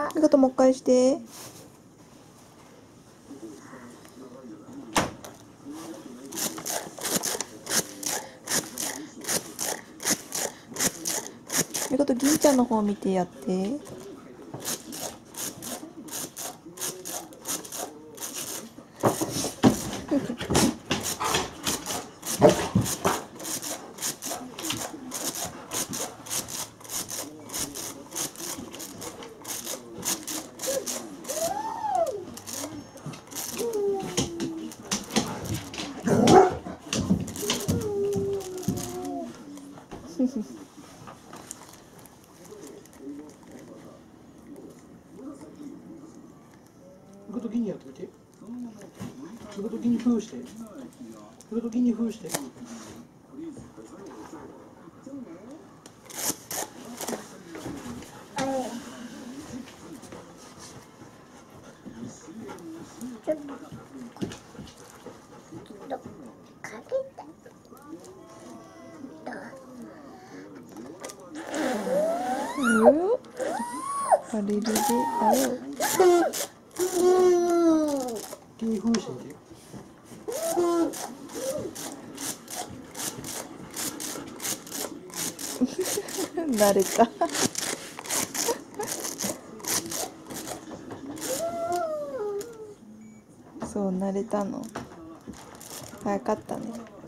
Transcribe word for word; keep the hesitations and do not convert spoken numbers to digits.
みこともう一回して。みこと銀ちゃんの方見てやって。 仕事気にやってみて。仕事気に封して。仕事気に封して。 あれれれ、あよ。 気に封してみて。 慣れた。そう、慣れたの。早かったね。